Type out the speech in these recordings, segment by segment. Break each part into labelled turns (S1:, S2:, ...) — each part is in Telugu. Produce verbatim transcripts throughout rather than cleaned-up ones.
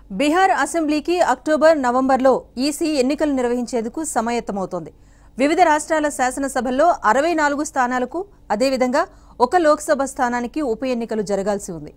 S1: బిహార్ అసెంబ్లీకి అక్టోబర్ నవంబర్లో ఈసీ ఎన్నికలు నిర్వహించేందుకు సమాయత్తమవుతోంది. వివిధ రాష్ట్రాల శాసనసభల్లో అరవై నాలుగు స్థానాలకు అదేవిధంగా ఒక లోక్సభ స్థానానికి ఉప ఎన్నికలు జరగాల్సి ఉంది.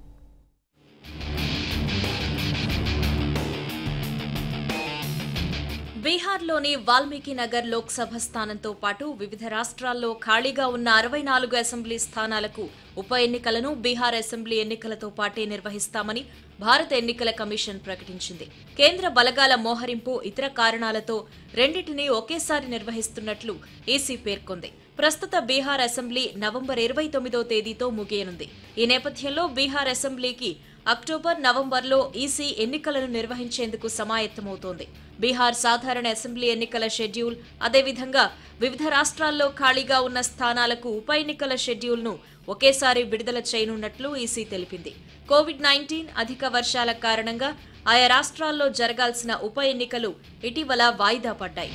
S2: బీహార్లోని వాల్మీకి నగర్ లోక్సభ స్థానంతో పాటు వివిధ రాష్ట్రాల్లో ఖాళీగా ఉన్న అరవై నాలుగు అసెంబ్లీ స్థానాలకు ఉప ఎన్నికలను బీహార్ అసెంబ్లీ ఎన్నికలతో పాటే నిర్వహిస్తామని భారత ఎన్నికల కమిషన్ ప్రకటించింది. కేంద్ర బలగాల మోహరింపు ఇతర కారణాలతో రెండింటినీ ఒకేసారి నిర్వహిస్తున్నట్లు ఈసీ పేర్కొంది. ప్రస్తుత బీహార్ అసెంబ్లీ నవంబర్ ఇరవై తొమ్మిదో తేదీతో ముగియనుంది. ఈ నేపథ్యంలో బీహార్ అసెంబ్లీకి అక్టోబర్ నవంబర్లో ఈసీ ఎన్నికలను నిర్వహించేందుకు సమాయత్తమవుతోంది. బీహార్ సాధారణ అసెంబ్లీ ఎన్నికల షెడ్యూల్ అదేవిధంగా వివిధ రాష్ట్రాల్లో ఖాళీగా ఉన్న స్థానాలకు ఉప ఎన్నికల షెడ్యూల్ను ఒకేసారి విడుదల చేయనున్నట్లు ఈసీ తెలిపింది. కోవిడ్ నైన్టీన్ అధిక వర్షాల కారణంగా ఆయా రాష్ట్రాల్లో జరగాల్సిన ఉప ఎన్నికలు ఇటీవల వాయిదా పడ్డాయి.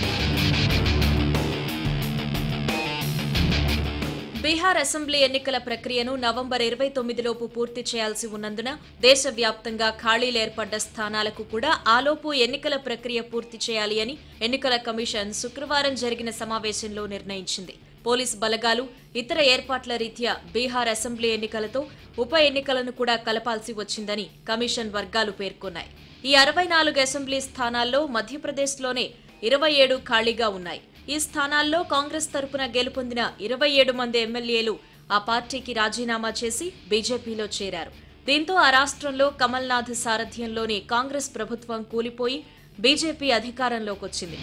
S2: బీహార్ అసెంబ్లీ ఎన్నికల ప్రక్రియను నవంబర్ ఇరవై తొమ్మిదిలోపు పూర్తి చేయాల్సి ఉన్నందున దేశవ్యాప్తంగా ఖాళీలు ఏర్పడ్డ స్థానాలకు కూడా ఆలోపు ఎన్నికల ప్రక్రియ పూర్తి చేయాలి అని ఎన్నికల కమిషన్ శుక్రవారం జరిగిన సమావేశంలో నిర్ణయించింది. పోలీస్ బలగాలు ఇతర ఏర్పాట్ల రీత్యా బీహార్ అసెంబ్లీ ఎన్నికలతో ఉప ఎన్నికలను కూడా కలపాల్సి వచ్చిందని కమిషన్ వర్గాలు పేర్కొన్నాయి. ఈ అరవై నాలుగు అసెంబ్లీ స్థానాల్లో మధ్యప్రదేశ్లోనే ఇరవై ఏడు ఖాళీగా ఉన్నాయి. ఈ స్థానాల్లో కాంగ్రెస్ తరపున గెలుపొందిన ఇరవై ఏడు మంది ఎమ్మెల్యేలు ఆ పార్టీకి రాజీనామా చేసి బీజేపీలో చేరారు. దీంతో ఆ రాష్ట్రంలో కమల్నాథ్ సారథ్యంలోని కాంగ్రెస్ ప్రభుత్వం కూలిపోయి బీజేపీ అధికారంలోకి వచ్చింది.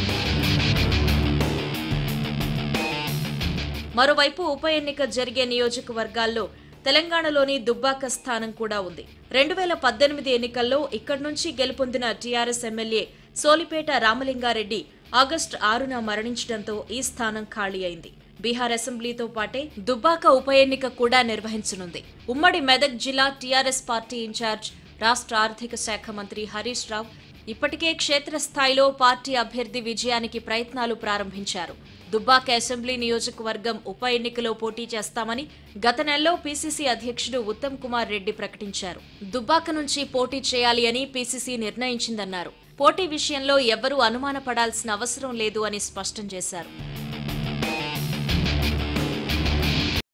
S2: మరోవైపు ఉప ఎన్నిక జరిగే నియోజకవర్గాల్లో తెలంగాణలోని దుబ్బాక స్థానం కూడా ఉంది. రెండు వేల పద్దెనిమిది ఎన్నికల్లో ఇక్కడి నుంచి గెలుపొందిన TRS MLA Solipeta Ramalinga Reddy August ఆరున మరణించడంతో ఈ స్థానం ఖాళీ అయింది. బీహార్ అసెంబ్లీతో పాటే దుబ్బాక ఉప ఎన్నిక కూడా నిర్వహించనుంది. ఉమ్మడి మెదక్ జిల్లా టీఆర్ఎస్ పార్టీ ఇన్ఛార్జ్ రాష్ట్ర ఆర్థిక శాఖ మంత్రి హరీష్ రావు ఇప్పటికే క్షేత్రస్థాయిలో పార్టీ అభ్యర్థి విజయానికి ప్రయత్నాలు ప్రారంభించారు. దుబ్బాక అసెంబ్లీ నియోజకవర్గం ఉప ఎన్నికలో పోటీ చేస్తామని గత నెలలో పీసీసీ అధ్యక్షుడు ఉత్తమ్ కుమార్ రెడ్డి ప్రకటించారు. దుబ్బాక నుంచి పోటీ చేయాలి అని పీసీసీ నిర్ణయించిందన్నారు. పోటీ విషయంలో ఎవ్వరూ అనుమానపడాల్సిన అవసరం లేదు అని స్పష్టం చేశారు.